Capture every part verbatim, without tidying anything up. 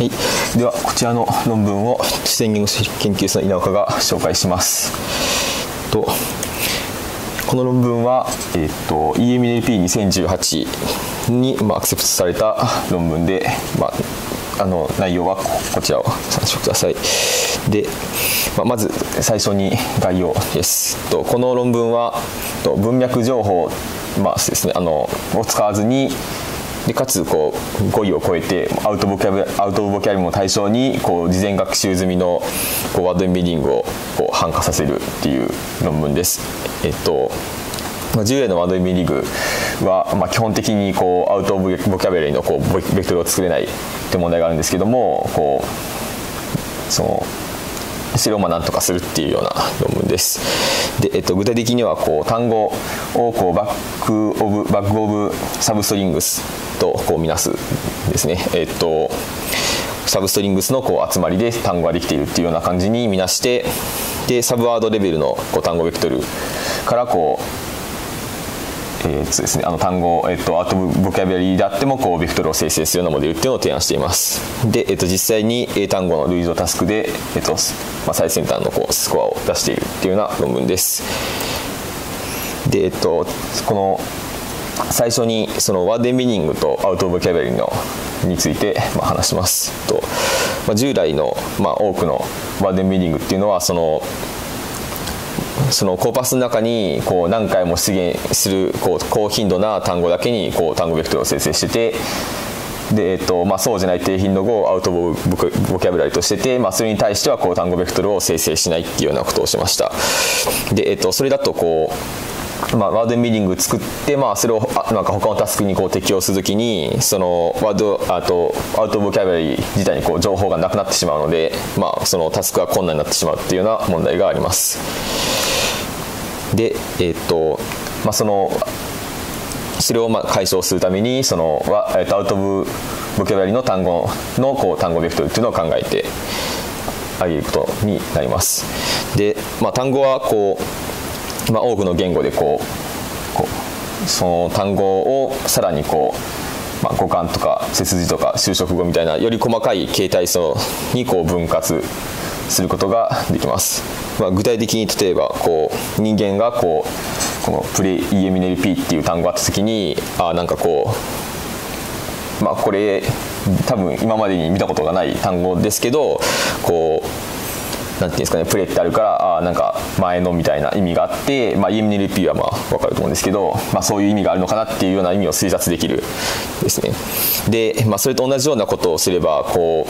、ではこちらの論文を自然言語研究室の稲岡が紹介します。とこの論文は、えー、と イーエムエルピーにせんじゅうはち に、まあ、アクセプトされた論文で、まあ、あの内容は こ, こちらを参照ください。で、まあ、まず最初に概要です。とこの論文はと文脈情報、まあですね、あのを使わずにでかつこう語彙を超えてアウトボキャブアウトボキャブラリーを対象にこう事前学習済みのこうワードエンベディングをこう汎化させるっていう論文です。えっと従来のワードエンベディングは、まあ、基本的にこうアウトボキャブラリーのこうベクトルを作れないって問題があるんですけども、こうそのそれをまあ何とかするっていうような論文です。で、えっと、具体的にはこう単語をこうバックオブバックオブサブストリングスとこう見なすですね。えっとサブストリングスのこう集まりで単語ができているっていうような感じに見なして、でサブワードレベルのこう単語ベクトルからこうえーとですね、あの単語、えー、とアウトボキャブラリーであってもこうベクトルを生成するようなモデルっていうのを提案しています。で、えー、と実際に英単語の類似タスクで、えーとまあ、最先端のこうスコアを出しているっていうような論文です。で、えー、とこの最初にそのワードエンベディングとアウトボキャブラリーのについて、まあ、話します。と、まあ、従来の、まあ、多くのワードエンベディングっていうのはそのそのコーパスの中にこう何回も出現するこう高頻度な単語だけにこう単語ベクトルを生成してて、で、えっとまあ、そうじゃない低頻度語をアウトボキャブラリーとしてて、まあ、それに対してはこう単語ベクトルを生成しないっていうようなことをしました。で、えっと、それだとこう、まあ、ワードエンベディング作って、まあ、それをなんか他のタスクにこう適用するときにそのワードあとアウトボキャブラリー自体にこう情報がなくなってしまうので、まあ、そのタスクが困難になってしまうっていうような問題があります。で、えーとまあ、そのそれをまあ解消するためにそのアウトボキャブラリーの単語のこう単語ベクトルっていうのを考えてあげることになります。で、まあ、単語はこう、まあ、多くの言語でこう、こうその単語をさらにこう、まあ、語感とか接字とか修飾語みたいなより細かい形態層にこう分割することができます。まあ、具体的に例えばこう人間がこうこのプレイ イーエムエヌエルピー っていう単語があった時にあなんかこうまあこれ多分今までに見たことがない単語ですけどこうなんていうんですかねプレイってあるからあなんか前のみたいな意味があって、まあ、イーエムエヌエルピー はまあ分かると思うんですけど、まあ、そういう意味があるのかなっていうような意味を推察できるですね。で、まあ、それと同じようなことをすればこう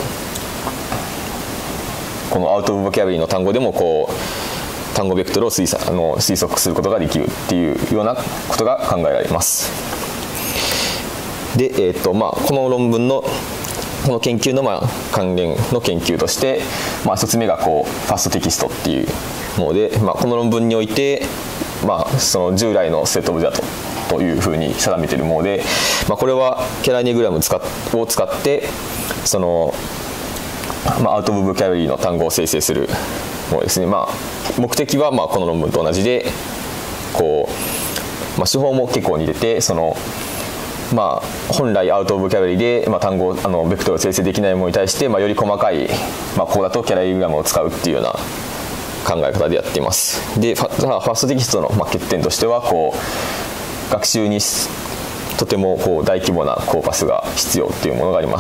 このアウトボキャブラリーの単語でもこう単語ベクトルを推測、あの推測することができるっていうようなことが考えられます。で、えーとまあ、この論文のこの研究のまあ関連の研究として、まあ、ひとつめがこうファストテキストっていうもので、まあ、この論文において、まあ、その従来のセットオブデータというふうに定めているもので、まあ、これはキャラネグラムを使ってそのまあ、アウトボキャブラリーの単語を生成するものですね。まあ、目的はまあこの論文と同じでこう、まあ、手法も結構似ててその、まあ、本来アウトボキャブラリーで、まあ、単語あのベクトルを生成できないものに対して、まあ、より細かい、まあ、ここだとキャラネグラムを使うっていうような考え方でやっています。でファ、ファストテキストのまあ欠点としてはこう学習にとてもこう大規模なコーパスが必要っていうものがあります。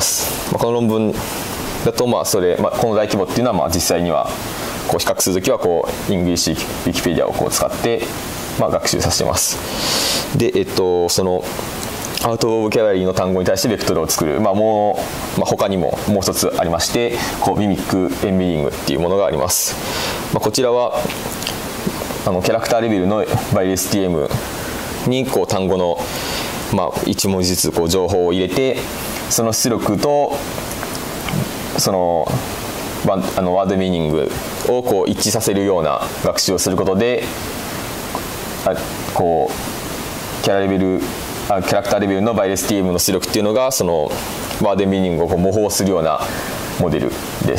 まあ、この論文だとまあそれ、まあ、この大規模っていうのはまあ実際にはこう比較するときはこうイングリッシュウィキペディアをこう使ってまあ学習させてます。で、えっと、そのアウトボキャブラリーの単語に対してベクトルを作る、まあもうまあ、他にももう一つありましてこうミミックエンベディングっていうものがあります。まあ、こちらはあのキャラクターレベルのバイ エスティーエム にこう単語のまあいち文字ずつこう情報を入れてその出力とそのあのワードミーニングをこう一致させるような学習をすることであこうキャラレベルあキャラクターレベルのバイ エスティーエム の出力っていうのがそのワードミーニングをこう模倣するようなモデルです。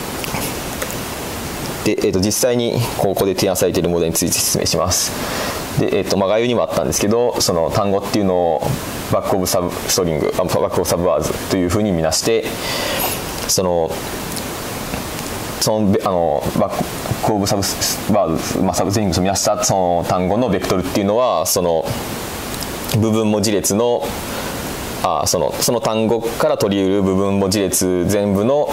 で、えー、と実際にここで提案されているモデルについて説明します。 で、えーとまあ、概要にもあったんですけど、その単語っていうのをバックオブサブストリング、バックオブサブワーズというふうに見なして、そのそのあのバックオブサブワーズ、まあ、サブストリングを見なしたその単語のベクトルっていうのは、その部分文字列のあそのその単語から取り得る部分文字列全部の、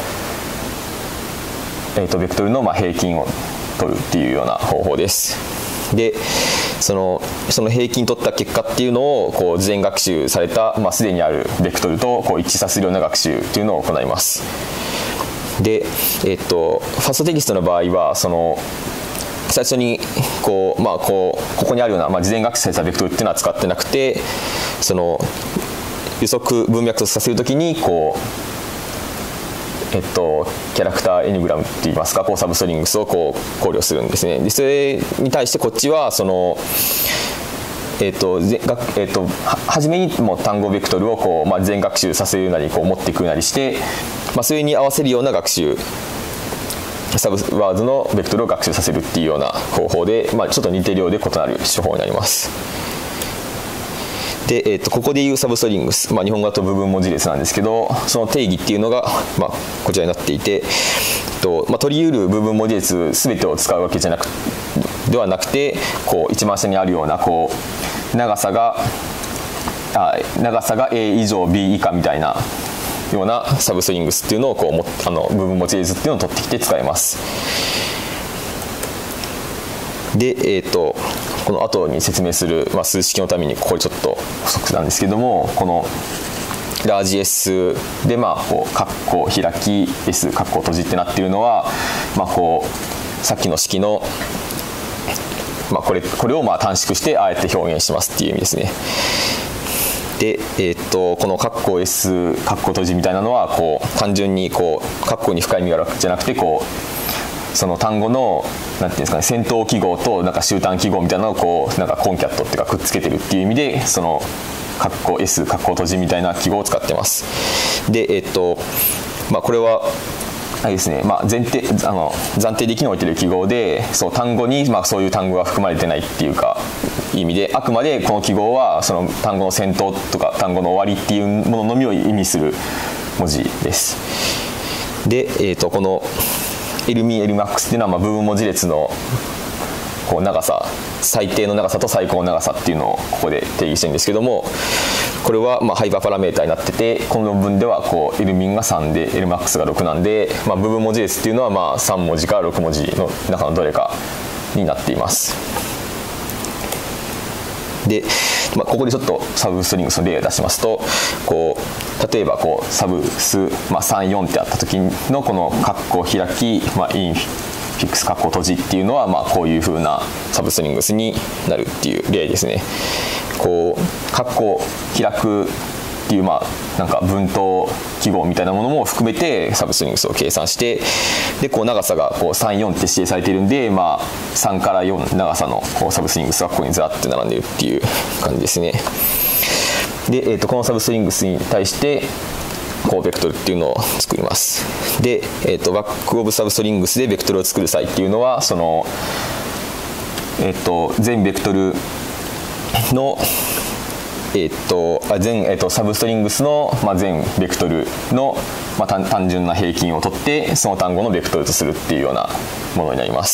えー、とベクトルのまあ平均を取るっていうような方法です。でそのその平均取った結果っていうのをこう事前学習された、まあ、すでにあるベクトルとこう一致させるような学習っていうのを行います。で、えー、とファストテキストの場合はその最初にこう、まあ、こうここにあるような、まあ、事前学習されたベクトルっていうのは使ってなくて、その予測文脈とさせるときにこう、えっと、キャラクターエニグラムっていいますか、こうサブストリングスをこう考慮するんですね。でそれに対してこっちはその、えっとえっと、は初めにも単語ベクトルをこう、まあ、事前学習させるなりこう持っていくなりして、まあ、それに合わせるような学習サブワーズのベクトルを学習させるっていうような方法で、まあ、ちょっと似てるようで異なる手法になります。で、えー、とここでいうサブストリングス、まあ、日本語だと部分文字列なんですけど、その定義っていうのが、まあ、こちらになっていて、えーとまあ、取り得る部分文字列全てを使うわけじゃなくではなくて、こう一番下にあるようなこう長さがあ長さが A 以上 B 以下みたいなようなサブストリングスっていうのをこうもあの部分文字列っていうのを取ってきて使います。で、えー、とこの後に説明する、まあ、数式のためにここでちょっと補足なんですけども、このラージ S でまあこうカッコ開き S カッコ閉じってなっているのは、まあ、こうさっきの式の、まあ、これこれをまあ短縮してあえて表現しますっていう意味ですね。で、えー、とこのカッコ S カッコ閉じみたいなのはこう単純にこうカッコに深い意味があるわけじゃなくて、こうその単語のなんていうんですかね、先頭記号となんか終端記号みたいなのをこうなんかコンキャットっていうかくっつけてるっていう意味で、そのカッコ S カッコ閉じみたいな記号を使ってます。で、えっとまあ、これはあれですね、まあ、前提あの暫定的に置いてる記号で、そう単語にまあそういう単語が含まれてないっていうか意味で、あくまでこの記号はその単語の先頭とか単語の終わりっていうもののみを意味する文字です。で、えっとこのエルミン、エルマックスっていうのはまあ部分文字列のこう長さ、最低の長さと最高の長さっていうのをここで定義してるんですけども、これはまあハイパーパラメータになってて、この論文ではこうエルミンがさんでエルマックスがろくなんで、まあ、部分文字列っていうのはまあさん文字からろく文字の中のどれかになっています。で、まあ、ここでちょっとサブストリングスの例を出しますと、こう例えばこうサブス、まあ、さん、よんってあった時のこのカッコ開き、まあ、インフィックスカッコ閉じっていうのはまあこういう風なサブストリングスになるっていう例ですね。こうカッコ開くっていうまあなんか分頭記号みたいなものも含めてサブストリングスを計算して、でこう長さがこうさん、よんって指定されているんで、まあ、さんからよん長さのこうサブストリングスがここにずらって並んでいるっていう感じですね。で、えー、とこのサブストリングスに対してこうベクトルっていうのを作ります。で、えー、とバックオブサブストリングスでベクトルを作る際っていうのは、その、えー、と全ベクトルのえー、と全、えー、とサブストリングスの、まあ、全ベクトルの、まあ、単, 単純な平均を取ってその単語のベクトルとするっていうようなものになります。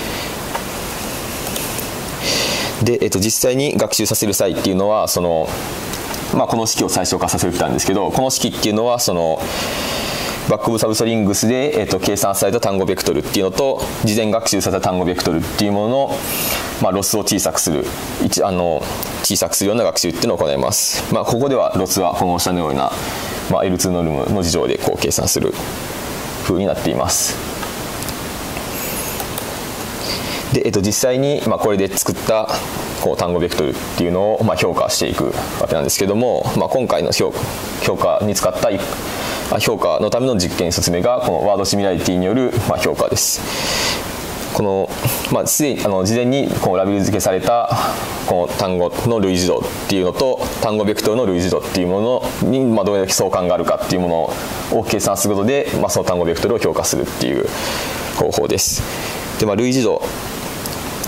で、えー、と実際に学習させる際っていうのはその、まあ、この式を最小化させるって言ったんですけど、この式っていうのはそのバックオブサブストリングスで、えー、と計算された単語ベクトルっていうのと事前学習された単語ベクトルっていうものの、まあ、ロスを小さくする一あの小さくするような学習っていうのを行います。まあ、ここではロスはこの下のような、まあ、エルツー ノルムの事情でこう計算する風になっています。で、えー、と実際に、まあ、これで作ったこう単語ベクトルっていうのを、まあ、評価していくわけなんですけども、まあ、今回の評価に使った評価のための実験ひとつめがこのワードシミュラリティによるまあ評価です。この、まあ、すでにあの事前にこのラベル付けされたこの単語の類似度っていうのと単語ベクトルの類似度っていうものにまあどれだけ相関があるかっていうものを計算することで、まあ、その単語ベクトルを評価するっていう方法です。で、まあ、類似度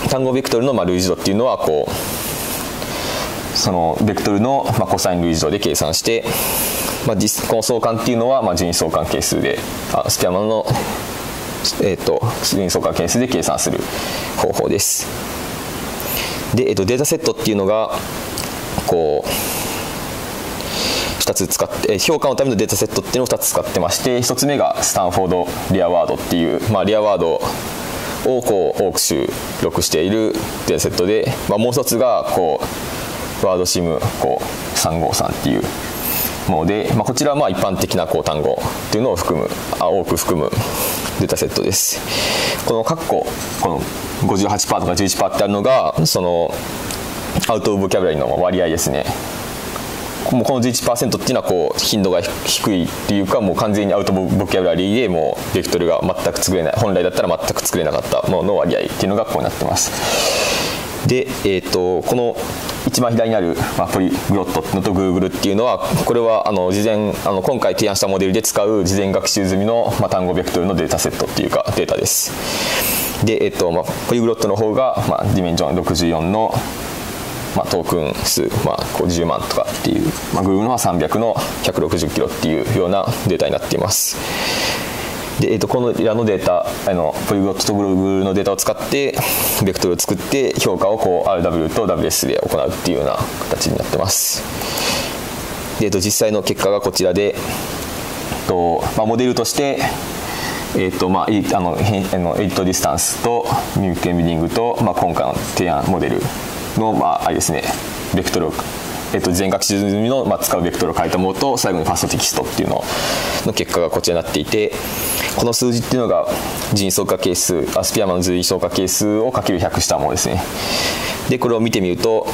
単語ベクトルのまあ類似度っていうのはこうそのベクトルのまあコサイン類似度で計算して、まあ、実この相関っていうのはまあ順位相関係数であスピアマンの、えー、と順位相関係数で計算する方法です。で、えー、とデータセットっていうのがこうふたつ使って、評価のためのデータセットっていうのをふたつ使ってまして、ひとつめがスタンフォードレアワードっていう、まあ、レアワードをこう多く収録しているデータセットで、まあ、もう一つがこうワードシムこうさんごさんっていうもので、まあ、こちらはまあ一般的なこう単語っていうのを含むあ多く含むデータセットです。この括弧この ごじゅうはちパーセント とか じゅういちパーセント ってあるのがそのアウトボキャブラリーの割合ですね。もうこの じゅういちパーセント っていうのはこう頻度が低いっていうかもう完全にアウトボキャブラリーでもうベクトルが全く作れない本来だったら全く作れなかったものの割合っていうのがこうなってます。で、えー、とこの一番左にある、まあ、ポリグロットのと Google っていうのはこれはあの事前あの今回提案したモデルで使う事前学習済みの、まあ、単語ベクトルのデータセットっていうかデータです。で、えーとまあ、ポリグロットの方が、まあ、ディメンションろくじゅうよんのまあ、トークン数、まあ、こうじゅうまんとかっていう、まあ、Google のはさんびゃくのひゃくろくじゅっキロっていうようなデータになっています。で、えー、とこのらのデータあのポリグロットと Google のデータを使ってベクトルを作って評価をこう アールダブリュー と ダブリューエス で行うっていうような形になってます。で、えー、と実際の結果がこちらで、えーとまあ、モデルとしてえーとまあ、あのエイトディスタンスとミュークエンビディングと、まあ、今回の提案モデルの、まあ、あれですね、ベクトルを、えー、と事前学習済みの、まあ、使うベクトルを変えたものと最後にファストテキストっていうのの結果がこちらになっていて、この数字っていうのが人相関係数アスピアマンの人相関係数をかけるひゃくしたものですね。でこれを見てみると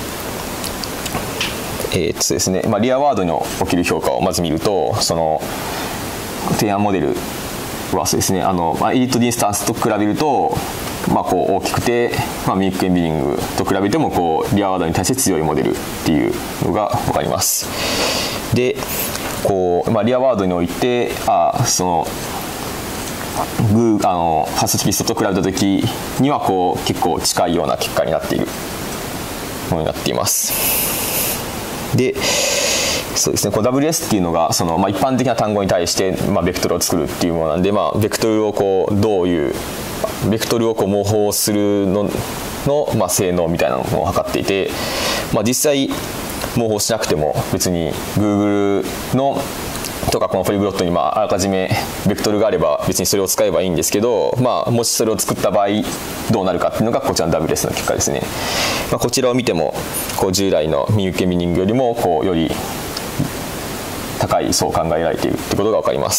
えーとですねまあ、リアワードに起きる評価をまず見るとその提案モデルはそうですねあの、まあ、エイトディスタンスと比べると、まあ、こう大きくて、まあ、ミックエンビディングと比べてもこうリアワードに対して強いモデルっていうのが分かります。でこう、まあ、リアワードにおいてあそのグーあのファストテキストと比べた時にはこう結構近いような結果になっているものになっています。でそうですね、この ダブリューエス っていうのがその、まあ、一般的な単語に対して、まあ、ベクトルを作るっていうものなんで、まあ、ベクトルをこうどういうベクトルをこう模倣するのの、まあ、性能みたいなのを測っていて、まあ、実際模倣しなくても別に Google のとかこのポリグロットにまああらかじめベクトルがあれば別にそれを使えばいいんですけど、まあ、もしそれを作った場合どうなるかっていうのがこちらの ダブリューエス の結果ですね。まあ、こちらを見てもこう従来のミューケミニングよりもこうより高い相関が得られているということが分かります。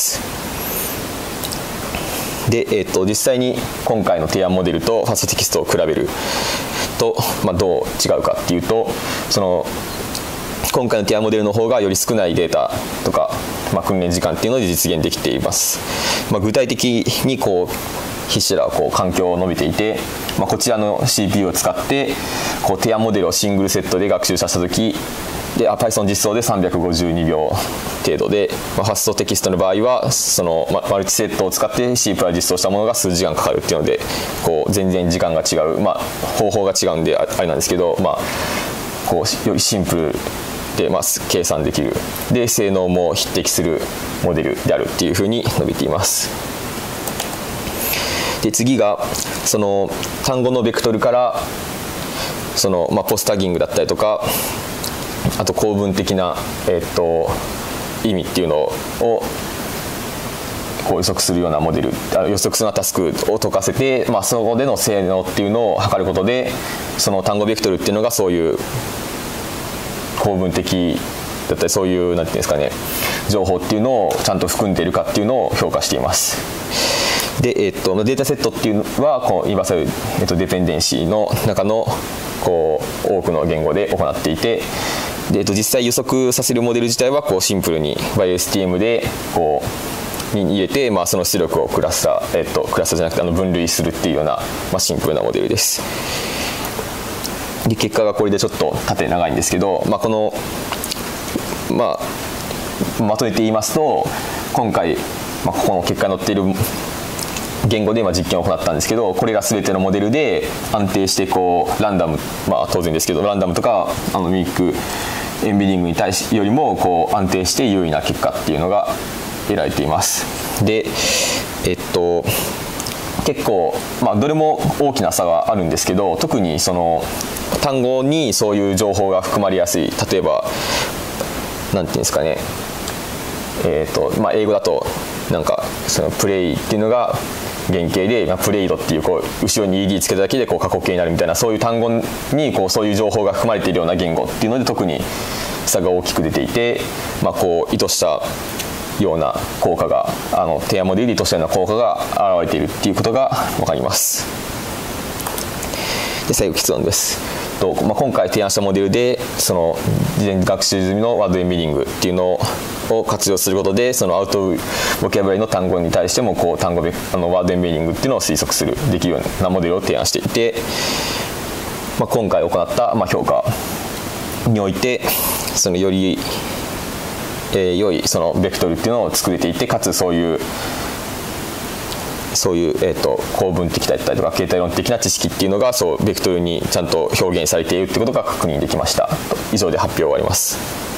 で、えー、と実際に今回の提案モデルとファストテキストを比べると、まあ、どう違うかっていうとその今回の提案モデルの方がより少ないデータとか、まあ、訓練時間っていうので実現できています。まあ、具体的にこう筆者らはこう環境を述べていて、まあ、こちらの シーピーユー を使ってこう提案モデルをシングルセットで学習させた時で Python 実装でさんびゃくごじゅうにびょう程度で、まあ、ファストテキストの場合はそのマルチセットを使って C プラ実装したものが数時間かかるっていうのでこう全然時間が違う、まあ、方法が違うんであれなんですけど、まあ、こうよりシンプルで、まあ、計算できるで性能も匹敵するモデルであるっていうふうに述べています。で次がその単語のベクトルからその、まあ、ポスタギングだったりとかあと構文的な、えー、っと意味っていうのをこう予測するようなモデル予測するようなタスクを解かせて、まあ、そこでの性能っていうのを測ることでその単語ベクトルっていうのがそういう構文的だったりそういうなんていうんですかね情報っていうのをちゃんと含んでいるかっていうのを評価しています。で、えー、っとデータセットっていうのはこのユニバーサル、えー、っとデペンデンシーの中のこう多くの言語で行っていてで、えー、っと実際予測させるモデル自体はこうシンプルに バイエスティーエム でこうに入れて、まあ、その出力をクラスター、えー、っとクラスターじゃなくてあの分類するっていうような、まあ、シンプルなモデルです。で結果がこれでちょっと縦長いんですけど、まあ、この、まあ、まとめて言いますと今回、まあ、ここの結果に載っている言語で今実験を行ったんですけど、これら全てのモデルで安定してこうランダム、まあ当然ですけどランダムとかあのミミックエンベディングに対しよりもこう安定して優位な結果っていうのが得られています。でえっと結構、まあ、どれも大きな差があるんですけど、特にその単語にそういう情報が含まれやすい、例えばなんていうんですかね、えーとまあ、英語だとなんかそのプレイっていうのが原型で、まあ、プレイドっていうこう後ろに イーディー つけただけでこう過去形になるみたいな、そういう単語にこうそういう情報が含まれているような言語っていうので特に差が大きく出ていて、まあ、こう意図したような効果があの提案モデルで意図したような効果が現れているっていうことが分かります。で最後結論です。と、まあ、今回提案したモデルでその事前学習済みのワードエンベディングっていうのを活用することで、そのアウトボキャブラリーの単語に対してもこう単語あのワードエンベディングっていうのを推測するできるようなモデルを提案していて、まあ、今回行った、まあ、評価においてそのより、えー、良いそのベクトルっていうのを作れていて、かつそういうそういう、えー、と構文的だったりとか形態論的な知識っていうのがそうベクトルにちゃんと表現されているってことが確認できました。以上で発表終わります。